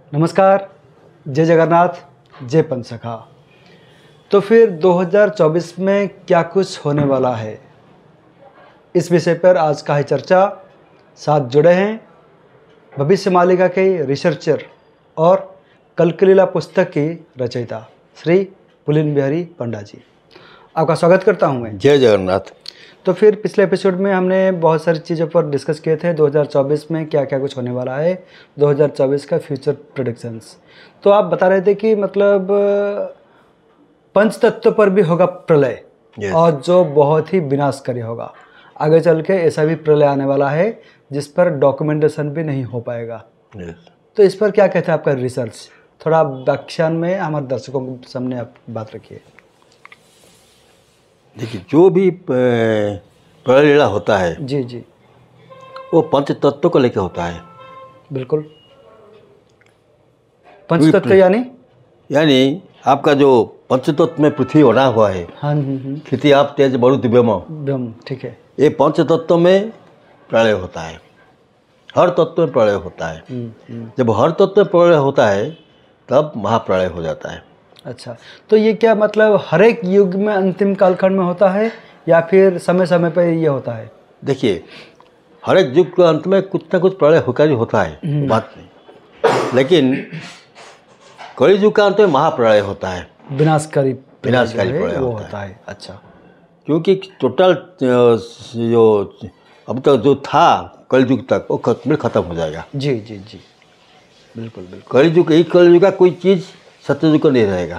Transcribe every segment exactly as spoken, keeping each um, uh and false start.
नमस्कार, जय जगन्नाथ, जय पंचसखा। तो फिर दो हज़ार चौबीस में क्या कुछ होने वाला है, इस विषय पर आज का है चर्चा। साथ जुड़े हैं भविष्य मालिका के रिसर्चर और कलकलीला पुस्तक की रचयिता श्री पुलिन बिहारी पंडा जी। आपका स्वागत करता हूं मैं। जय जगन्नाथ। तो फिर पिछले एपिसोड में हमने बहुत सारी चीज़ों पर डिस्कस किए थे। दो हज़ार चौबीस में क्या क्या कुछ होने वाला है, दो हज़ार चौबीस का फ्यूचर प्रेडिक्शंस। तो आप बता रहे थे कि मतलब पंच तत्व पर भी होगा प्रलय, yes. और जो बहुत ही विनाशकारी होगा। आगे चल के ऐसा भी प्रलय आने वाला है जिस पर डॉक्यूमेंटेशन भी नहीं हो पाएगा। yes. तो इस पर क्या कहते हैं आपका रिसर्च? थोड़ा व्याख्यान में हमारे दर्शकों के सामने आप बात रखिए। देखिए, जो भी प्रलय होता है जी जी, वो पंच तत्व को लेकर होता है। बिल्कुल। पंच तत्व यानी यानी आपका जो पंच तत्व में पृथ्वी बना हुआ है, हाँ, खेती आप तेज बड़ू दिव्यम, ठीक है। ये पंच तत्व में प्रलय होता है। हर तत्व में प्रलय होता है। जब हर तत्व में प्रलय होता है तब महाप्रलय हो जाता है। अच्छा, तो ये क्या मतलब हर एक युग में अंतिम कालखंड में होता है या फिर समय समय पर ये होता है? देखिए, हर एक युग के अंत में कुछ ना कुछ प्रलय होकर ही होता है, बात नहीं। लेकिन कलि युग का अंत में महाप्रलय होता है, विनाशकारी विनाशकारी प्रलय वो होता, होता है। अच्छा, क्योंकि टोटल जो अब तक जो था कलयुग तक वो खत्म खत्म हो जाएगा। जी जी जी, बिल्कुल बिल्कुल। कलयुग एक कलयुग का कोई चीज़ सत्ययुग का नहीं रहेगा।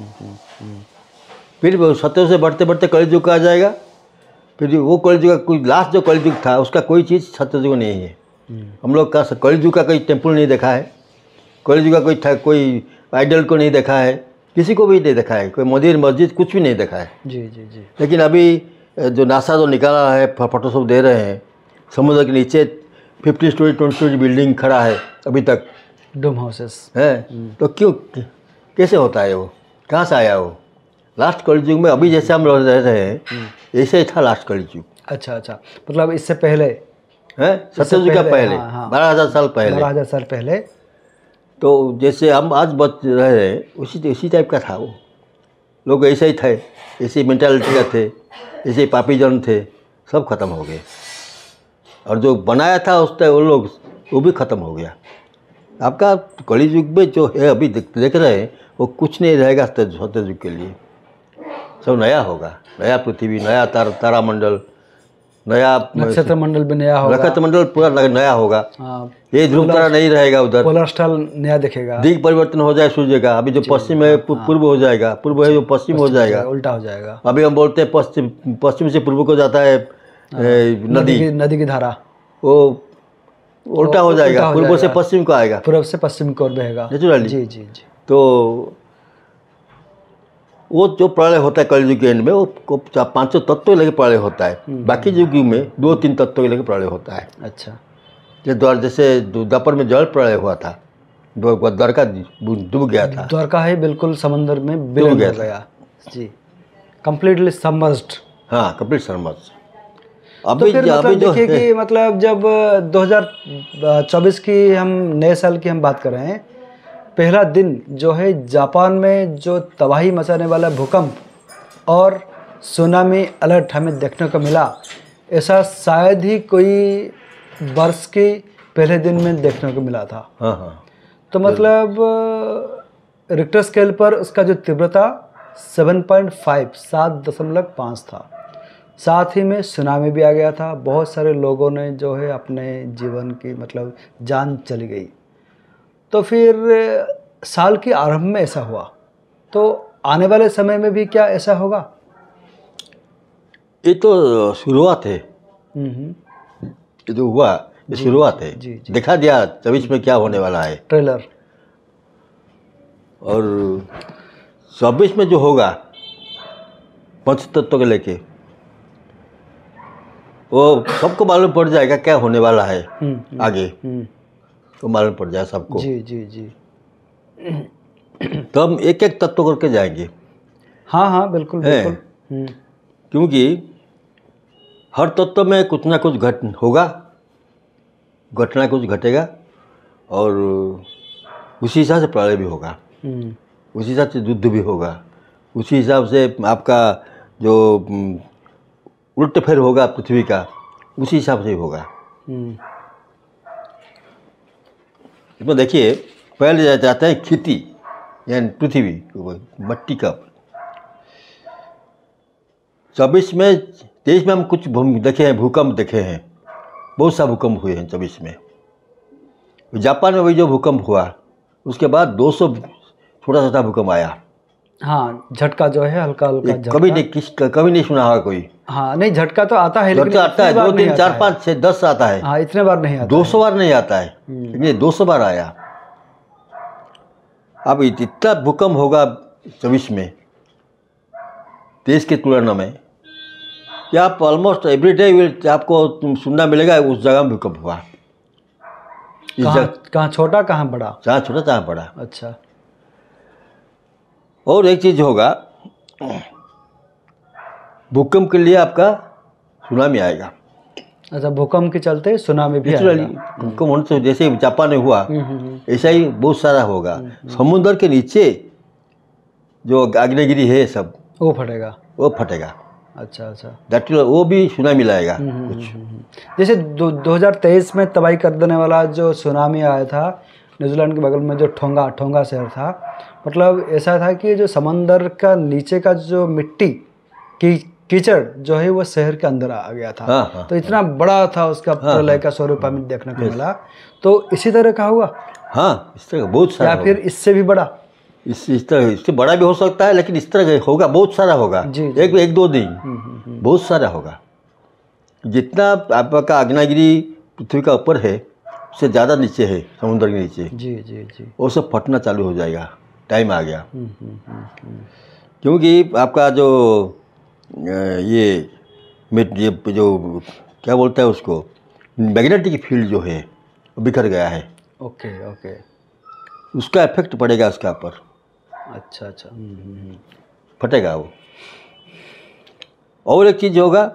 फिर सत्य से बढ़ते बढ़ते कलयुग का आ जाएगा। फिर वो कलयुग का कोई लास्ट जो कलयुग था उसका कोई चीज़ सत्ययुग नहीं है। हम लोग का कलयुग का कोई टेम्पल नहीं देखा है, कलयुग का कोई कोई आइडल को नहीं देखा है, किसी को भी नहीं देखा है, कोई मंदिर मस्जिद कुछ भी नहीं देखा है। जी जी जी। लेकिन अभी जो नासा जो निकाला है, फोटो सब दे रहे हैं, समुद्र के नीचे fifty storey twenty storey building खड़ा है अभी तक, डोम हाउसेस है। तो क्यों, कैसे होता है वो, कहाँ से आया वो? लास्ट कलयुग में अभी जैसे हम रह रहे हैं ऐसे ही था लास्ट कलयुग। अच्छा अच्छा, मतलब इससे पहले है, सत्ययुग का पहले, बारह हजार साल पहले, बारह हजार साल पहले। तो जैसे हम आज बच रहे हैं उसी उसी टाइप का था वो। लोग ऐसे ही थे, ऐसी मेंटालिटी का थे, ऐसे पापी जन थे, सब खत्म हो गए। और जो बनाया था उस टाइम वो लोग, वो भी खत्म हो गया। आपका कलि युग में जो है अभी देख, देख रहे हैं वो कुछ नहीं रहेगा सत्य युग के लिए। सब नया होगा, नया पृथ्वी, नया तार तारामंडल, नया नक्षत्र मंडल भी नया होगा, नक्षत्र मंडल पूरा नया होगा। हाँ, ये ध्रुव तारा नहीं रहेगा उधर, पोलर स्टार नया दिखेगा, दिग परिवर्तन हो जाए सूर्य का। अभी जो पश्चिम है पूर्व हो जाएगा, पूर्व है जो पश्चिम हो जाएगा, उल्टा हो जाएगा। अभी हम बोलते हैं पश्चिम, पश्चिम से पूर्व को जाता है नदी, नदी की धारा, वो उल्टा हो जाएगा, पूर्व से पश्चिम को आएगा, पूर्व से पश्चिम की ओर बहेगा नेचुरली। जी जी जी। तो वो जो प्रलय होता है कलयुग के एंड में वो पांचों तत्व लेके प्रलय होता है। बाकी युग में दो तीन तत्व के लेके प्रलय होता है। अच्छा, द्वार जैसे द्वापर में जल प्रलय हुआ था, द्वारका डूब गया था, द्वारका है बिल्कुल समंदर में विलीन हो गया जी, कंप्लीटली सबमर्ज्ड। हाँ, कंप्लीट सबमर्ज्ड। अभी तो मतलब अभी जो देखिए कि मतलब जब दो हज़ार चौबीस की हम नए साल की हम बात कर रहे हैं, पहला दिन जो है जापान में जो तबाही मचाने वाला भूकंप और सुनामी अलर्ट हमें देखने को मिला, ऐसा शायद ही कोई वर्ष के पहले दिन में देखने को मिला था। हाँ हाँ। तो मतलब रिक्टर स्केल पर उसका जो तीव्रता सात पॉइंट पाँच सात दशमलव पाँच था। साथ ही में सुनामी भी आ गया था। बहुत सारे लोगों ने जो है अपने जीवन की मतलब जान चली गई। तो फिर साल के आरंभ में ऐसा हुआ, तो आने वाले समय में भी क्या ऐसा होगा? ये तो शुरुआत है, ये जो हुआ ये शुरुआत है। जी, जी। देखा दिया चौबीस में क्या होने वाला है, ट्रेलर। और चौबीस में जो होगा पंच तत्व को लेके वो सबको मालूम पड़ जाएगा क्या होने वाला है आगे, तो मालूम पड़ जाए सबको। जी जी जी। तो हम एक एक तत्व करके जाएंगे। हाँ हाँ, बिल्कुल बिल्कुल। क्योंकि हर तत्व में कुछ ना कुछ घट होगा, घटना कुछ घटेगा, और उसी हिसाब से प्रलय भी होगा, हम्म, उसी हिसाब से युद्ध भी होगा, उसी हिसाब से आपका जो हम्म, उल्ट फेर होगा पृथ्वी का, उसी हिसाब से ही होगा। हम्म, इसमें देखिए पहले जा- जाता है खेती, यानी पृथ्वी वो मट्टी का। चौबीस में तेईस में हम कुछ भूम- देखे हैं, भूकंप देखे हैं, बहुत सा भूकंप हुए हैं चौबीस में। जापान में वही जो भूकंप हुआ, उसके बाद दो सौ छोटा सा भूकंप आया। हाँ, झटका जो है हल्का हल्का ये कभी झटका। नहीं किस कभी नहीं सुना होगा कोई। हाँ, नहीं झटका तो आता है, लेकिन झटका आता है, इतने बार दो नहीं तीन आता चार है। पाँच छः दस आता है, हाँ, इतने बार नहीं आता दो है। सौ बार नहीं आता है, लेकिन ये दो सौ बार आया। अब इत- इतना भूकंप होगा चौबीस में तेईस की तुलना में, कि आप ऑलमोस्ट एवरी डे आपको तुम सुनना मिलेगा उस जगह में भूकंप हुआ। इस कहाँ जगह कहाँ छोटा कहाँ बड़ा? जहाँ छोटा जहाँ बड़ा। अच्छा। और एक चीज़ होगा, भूकंप के लिए आपका सुनामी आएगा। अच्छा, भूकंप के चलते सुनामी भी नेचुरली आएगा। भूकंप होने से जैसे जापान में हुआ, हम्म, हम्म, हम्म, ऐसा ही बहुत सारा होगा। समुद्र के नीचे जो आग्नेयगिरी है सब, वो फटेगा। वो फटेगा। अच्छा अच्छा। दैट वो भी सुनामी लाएगा कुछ। जैसे दो दो हजार तेईस में तबाही कर देने वाला जो सुनामी आया था, न्यूजीलैंड के बगल में जो ठोंगा ठोंगा शहर था, मतलब ऐसा था कि जो समंदर का नीचे का जो मिट्टी की कीचड़ जो है वो शहर के अंदर आ गया था। हाँ, हाँ, तो इतना बड़ा था उसका हाँ, प्रलय हाँ, का स्वरूप हमें देखने को मिला। तो इसी तरह का हुआ हाँ, इस तरह का बहुत सारा या फिर इससे भी बड़ा? इस इस तरह इससे बड़ा भी हो सकता है, लेकिन इस तरह का होगा, बहुत सारा होगा। जी, जी। एक एक दो दिन बहुत सारा होगा। जितना आपका आग्नेयगिरी पृथ्वी का ऊपर है, उससे ज़्यादा नीचे है समुद्र के नीचे, जी जी जी। वो सब फटना चालू हो जाएगा। टाइम आ गया, हम्म, हम्म, हम्म, हम्म। क्योंकि आपका जो अ, ये मिट- ये जो क्या बोलता है उसको, मैग्नेटिक फील्ड जो है वो बिखर गया है, ओके ओके। उसका इफेक्ट पड़ेगा उसके ऊपर, अच्छा अच्छा। हम्म, हम्म, हम्म। फटेगा वो। और एक चीज़ होगा,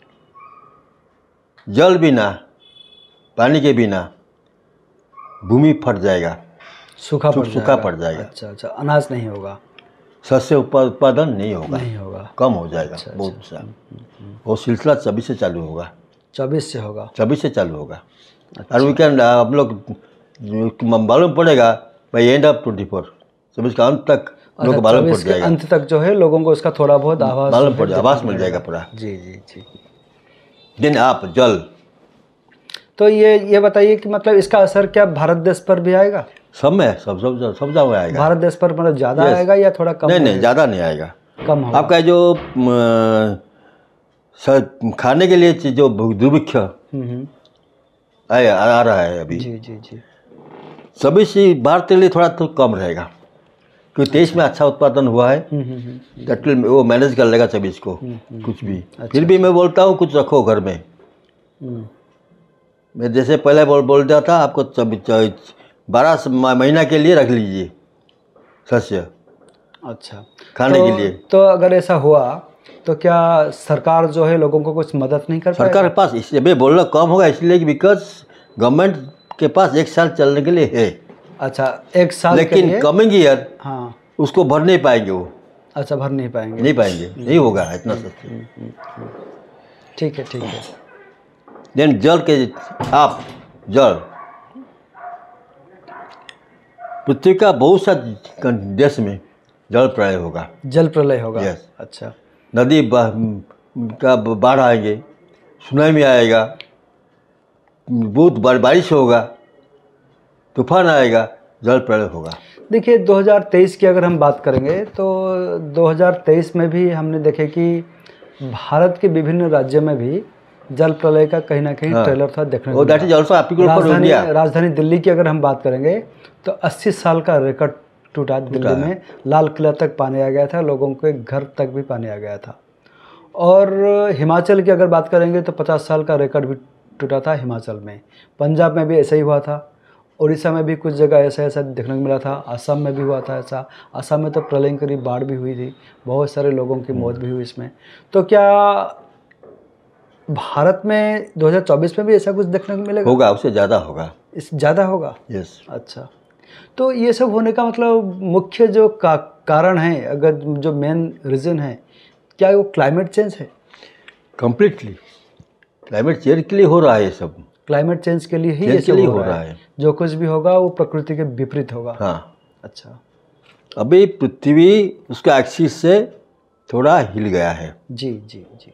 जल बिना, पानी के बिना भूमि फट जाएगा, सूखा पड़ सूखा जाएगा। पड़ जाएगा। अच्छा अच्छा, अनाज नहीं होगा। शस्य उत्पा- उत्पादन नहीं होगा, नहीं होगा। कम हो जाएगा अच्छा, बहुत सा। वो सिलसिला चौबीस से चालू होगा, चौबीस से होगा। चौबीस से चालू होगा। और वीकेंड हम लोग मालूम पड़ेगा भाई एंड ऑफ ट्वेंटी फोर, चौबीस का अंत तक लोग को मालूम पड़ चौबीस के जाएगा, अंत तक जो है लोगों को इसका थोड़ा बहुत आवाज मालूम जो पड़ है जाएगा, आवास देखने मिल को जाएगा मिलेगा। पूरा। जी जी जी। दिन आप जल, तो ये ये बताइए कि मतलब इसका असर क्या भारत देश पर भी आएगा? सब में सब सब सब जगह आएगा। भारत देश पर मतलब ज़्यादा Yes. आएगा या थोड़ा कम? नहीं नहीं, ज़्यादा नहीं आएगा, कम होगा। आपका जो म, स- खाने के लिए चीज़ जो दुर्भिक्ष हम्म, हम्म। आया आ रहा है अभी, जी जी जी। सभी से भारत के लिए थोड़ा तो कम रहेगा, क्योंकि तेईस में अच्छा उत्पादन हुआ है। हम्म, हम्म, हम्म। दैट विल वो मैनेज कर लेगा चौबीस को कुछ भी। फिर भी मैं बोलता हूँ कुछ रखो घर में। हम्म, मैं जैसे पहले बोल बोल दिया था आपको, चौबीस बारह स- महीना के लिए रख लीजिए शस्य अच्छा। खाने तो, के लिए। तो अगर ऐसा हुआ तो क्या सरकार जो है लोगों को कुछ मदद नहीं कर सरकार पाएगा? के पास इसलिए मैं बोल रहा कम होगा, इसलिए बिकॉज गवर्नमेंट के पास एक साल चलने के लिए है, अच्छा, एक साल के लेकिन लिए? कमिंग ईयर हाँ। उसको भर नहीं पाएंगे वो, अच्छा, भर नहीं पाएंगे। नहीं पाएंगे, नहीं होगा इतना सस्ते। ठीक है ठीक है। देन जल के आप जल, पृथ्वी का बहुत सा देश में जल प्रलय होगा, जल प्रलय होगा। Yes. अच्छा। नदी बा- का बाढ़ आएंगे, सुनामी आएगा, बहुत बार बारिश होगा, तूफान आएगा, जल प्रलय होगा। देखिए दो हज़ार तेईस की अगर हम बात करेंगे तो दो हज़ार तेईस में भी हमने देखे कि भारत के विभिन्न राज्यों में भी जल प्रलय का कहीं ना कहीं हाँ। ट्रेलर था देखने को और दैट इज मिला। ऑल्सो एप्लीकेबल फॉर राजधानी इंडिया। राजधानी दिल्ली की अगर हम बात करेंगे तो अस्सी साल का रिकॉर्ड टूटा दिल्ली में। लाल किला तक पानी आ गया था, लोगों के घर तक भी पानी आ गया था। और हिमाचल की अगर बात करेंगे तो पचास साल का रिकॉर्ड भी टूटा था हिमाचल में। पंजाब में भी ऐसा ही हुआ था, उड़ीसा में भी कुछ जगह ऐसा ऐसा देखने को मिला था, असम में भी हुआ था ऐसा। असम में तो प्रलयंकरी बाढ़ भी हुई थी, बहुत सारे लोगों की मौत भी हुई इसमें। तो क्या भारत में दो हज़ार चौबीस में भी ऐसा कुछ देखने को मिलेगा? होगा, उससे ज़्यादा होगा। इस ज़्यादा होगा? यस। अच्छा। तो ये सब होने का मतलब मुख्य जो का, कारण है, अगर जो मेन रीज़न है, क्या वो क्लाइमेट चेंज है? कम्प्लीटली क्लाइमेट चेंज के लिए हो रहा है ये सब। क्लाइमेट चेंज के लिए ही चेंज ये के सब लिए हो हो रहा रहा है। है। जो कुछ भी होगा वो प्रकृति के विपरीत होगा। हाँ, अच्छा। अभी पृथ्वी उसका एक्सिस से थोड़ा हिल गया है। जी जी जी।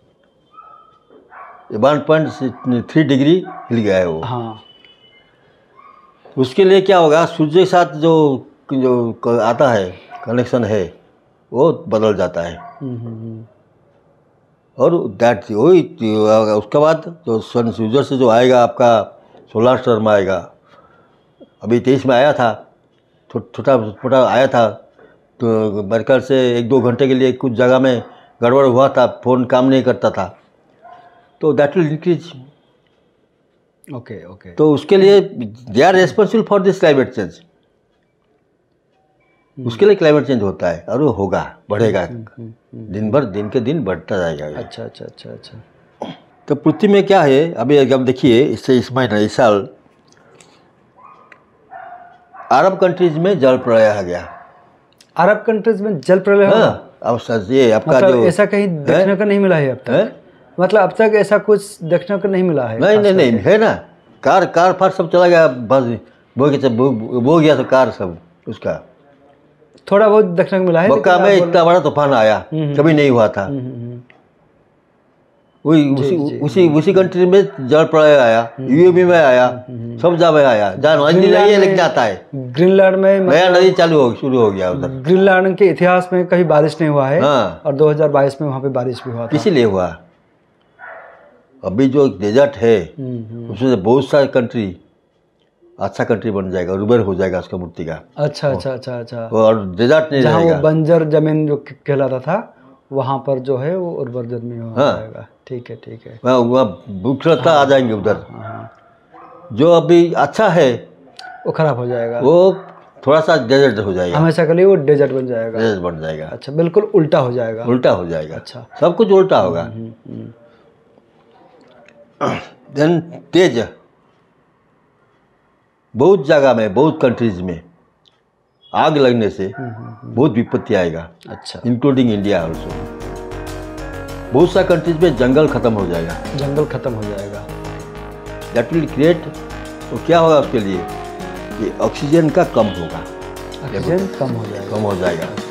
वन पॉइंट थ्री डिग्री हिल गया है वो। हाँ। उसके लिए क्या होगा, सूर्य के साथ जो जो आता है कनेक्शन है वो बदल जाता है। हम्म, हम्म, हम्म। और दैट वही उसके बाद जो सन सूर्य से जो आएगा आपका सोलर स्टॉर्म आएगा। अभी तेईस में आया था, छोटा छोटा आया था, तो बरकर से एक दो घंटे के लिए कुछ जगह में गड़बड़ हुआ था, फ़ोन काम नहीं करता था, तो that will increase. Okay okay. तो उसके लिए they are responsible for this climate change. उसके लिए क्लाइमेट चेंज होता है और वो होगा, बढ़ेगा, दिन भर दिन के दिन बढ़ता जाएगा। अच्छा अच्छा अच्छा अच्छा। तो पृथ्वी में क्या है, अभी अब देखिए इससे इस महीने इस साल अरब कंट्रीज में जल प्रलय आ गया। अरब कंट्रीज में जल प्रलय होगा? हाँ, अब सच ये आपका मतलब जो ऐसा कहीं देखने को नहीं मिला है अब तक है? मतलब अब तक ऐसा कुछ देखने को नहीं मिला है? नहीं नहीं नहीं है ना, कार कार फार सब चला गया, बस बो गया बो, बो गया तो कार सब उसका थोड़ा बहुत देखने को मिला है। मक्का में इतना बड़ा तूफान आया, कभी नहीं हुआ था। वही उसी उसी उसी कंट्री में जल प्रलय आया, यूएई में आया, सब जगह आया, जहाँ नदी नहीं है लेकिन जाता है। ग्रीनलैंड में नया नदी चालू हो शुरू हो गया उधर। ग्रीनलैंड के इतिहास में कभी बारिश नहीं हुआ है। हाँ। और दो हज़ार बाईस में वहाँ पे बारिश भी हुआ था। इसीलिए हुआ। अभी जो डेजर्ट है उसमें बहुत सारे कंट्री अच्छा कंट्री बन जाएगा, उर्वर हो जाएगा उसका मूर्ति का। अच्छा अच्छा अच्छा अच्छा। और डेजर्ट नहीं जहाँ रहेगा, वो बंजर जमीन जो कहलाता था वहाँ पर जो है वो उर्वर जमीन हो हाँ। जाएगा। ठीक है ठीक है। वहाँ वहाँ वृक्षलता आ जाएंगे उधर। हाँ। जो अभी अच्छा है वो खराब हो जाएगा, वो थोड़ा सा डेजर्ट हो जाएगा, हमेशा के लिए वो डेजर्ट बन जाएगा। डेजर्ट बन जाएगा। अच्छा, बिल्कुल उल्टा हो जाएगा। उल्टा हो जाएगा। अच्छा। सब कुछ उल्टा होगा। देन तेज बहुत जगह में, बहुत कंट्रीज में आग लगने से बहुत विपत्ति आएगा। अच्छा। Including India also. बहुत सा कंट्रीज में जंगल खत्म हो जाएगा, जंगल खत्म हो जाएगा। दैट विल क्रिएट, तो क्या होगा उसके लिए, ये ऑक्सीजन का कम होगा, ऑक्सीजन कम हो जाएगा। कम हो जाएगा।